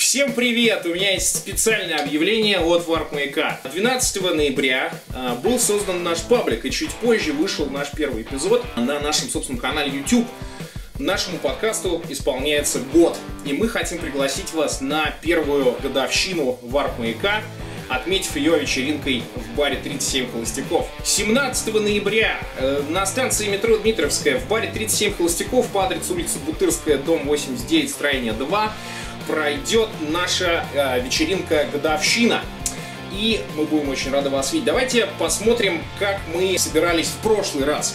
Всем привет! У меня есть специальное объявление от Warp-маяка. 12 ноября был создан наш паблик, и чуть позже вышел наш первый эпизод на нашем собственном канале YouTube. Нашему подкасту исполняется год, и мы хотим пригласить вас на первую годовщину Warp-маяка, отметив ее вечеринкой в баре 37 холостяков. 17 ноября на станции метро Дмитровская в баре 37 холостяков по адресу улица Бутырская, дом 89, строение 2, пройдет наша вечеринка годовщина. И мы будем очень рады вас видеть. Давайте посмотрим, как мы собирались в прошлый раз.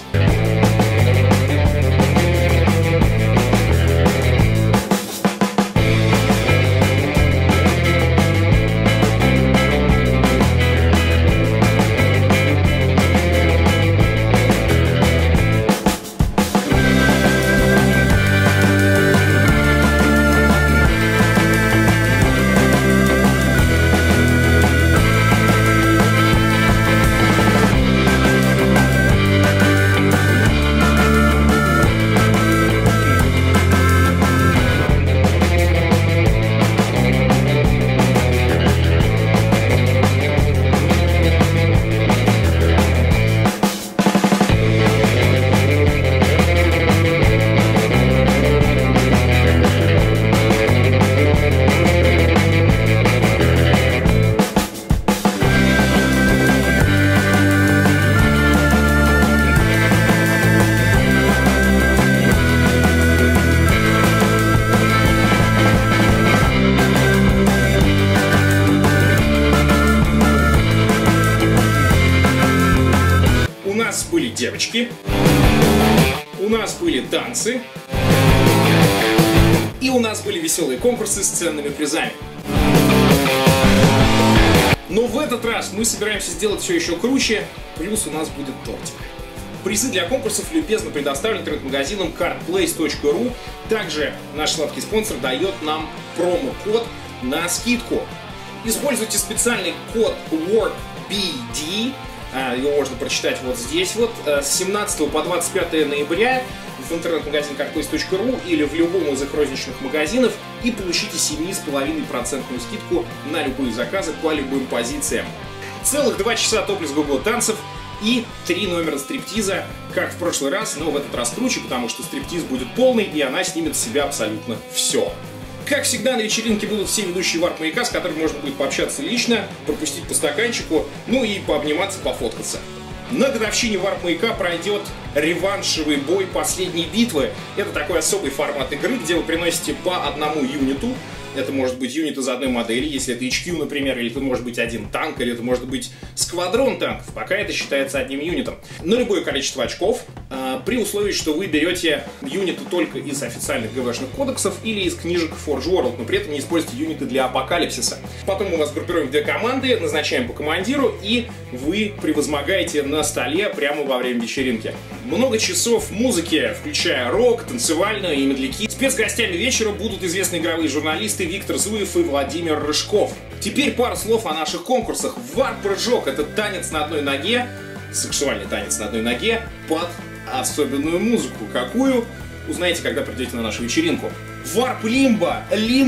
У нас были девочки, у нас были танцы, и у нас были веселые конкурсы с ценными призами. Но в этот раз мы собираемся сделать все еще круче, плюс у нас будет тортик. Призы для конкурсов любезно предоставлены интернет-магазином cardplace.ru. Также наш сладкий спонсор дает нам промокод на скидку. Используйте специальный код WARPBD. Его можно прочитать вот здесь вот, с 17 по 25 ноября в интернет-магазин cardplace.ru или в любом из их розничных магазинов и получите 7,5% скидку на любые заказы по любым позициям. Целых 2 часа топ-лес-го танцев и 3 номера стриптиза, как в прошлый раз, но в этот раз круче, потому что стриптиз будет полный и она снимет с себя абсолютно все. Как всегда, на вечеринке будут все ведущие Warp-маяка, с которыми можно будет пообщаться лично, пропустить по стаканчику, ну и пообниматься, пофоткаться. На годовщине Warp-маяка пройдет реваншевый бой последней битвы. Это такой особый формат игры, где вы приносите по одному юниту. Это может быть юнит из одной модели, если это HQ, например, или это может быть один танк, или это может быть сквадрон танков. Пока это считается одним юнитом. На любое количество очков, при условии, что вы берете юниты только из официальных ГВшных кодексов или из книжек Forge World, но при этом не используйте юниты для апокалипсиса. Потом мы вас группируем в 2 команды, назначаем по командиру, и вы превозмогаете на столе прямо во время вечеринки. Много часов музыки, включая рок, танцевальную и медляки. Спецгостями вечера будут известные игровые журналисты Виктор Зуев и Владимир Рыжков. Теперь пару слов о наших конкурсах. Варп-прыжок — это танец на одной ноге, сексуальный танец на одной ноге под особенную музыку. Какую? Узнаете, когда придете на нашу вечеринку. Варп-лимба,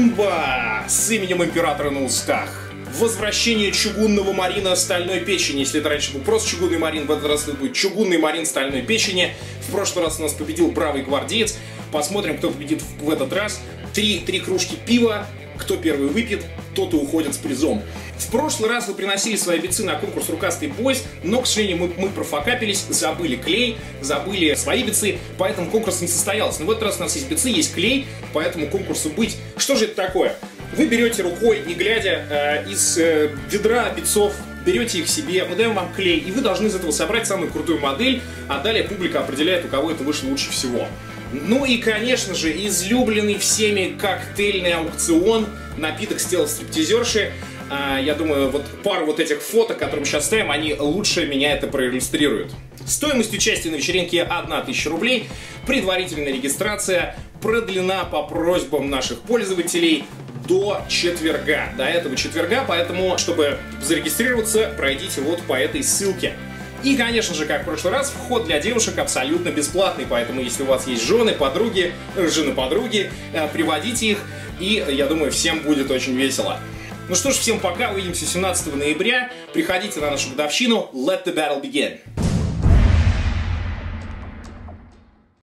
лимба с именем императора на устах. Возвращение чугунного марина стальной печени. Если это раньше был просто чугунный марин, в этот раз это будет чугунный марин стальной печени. В прошлый раз у нас победил бравый гвардеец. Посмотрим, кто победит в этот раз. 3 кружки пива. Кто первый выпьет, тот и уходит с призом. В прошлый раз вы приносили свои бицы на конкурс «Рукастый бойс», но, к сожалению, мы профокапились, забыли клей, забыли свои бицы, поэтому конкурс не состоялся. Но в этот раз у нас есть бицы, есть клей, поэтому конкурсу быть. Что же это такое? Вы берете рукой, не глядя, из ведра бицов, берете их себе, мы даем вам клей, и вы должны из этого собрать самую крутую модель, а далее публика определяет, у кого это вышло лучше всего. Ну и, конечно же, излюбленный всеми коктейльный аукцион, напиток с тела стриптизерши. Я думаю, вот пару вот этих фоток, которые мы сейчас ставим, они лучше меня это проиллюстрируют. Стоимость участия на вечеринке 1000 рублей, предварительная регистрация продлена по просьбам наших пользователей до четверга, до этого четверга, поэтому, чтобы зарегистрироваться, пройдите вот по этой ссылке. И, конечно же, как в прошлый раз, вход для девушек абсолютно бесплатный, поэтому если у вас есть жены, подруги, жены-подруги, приводите их, и я думаю, всем будет очень весело. Ну что ж, всем пока, увидимся 17 ноября. Приходите на нашу годовщину. Let the battle begin.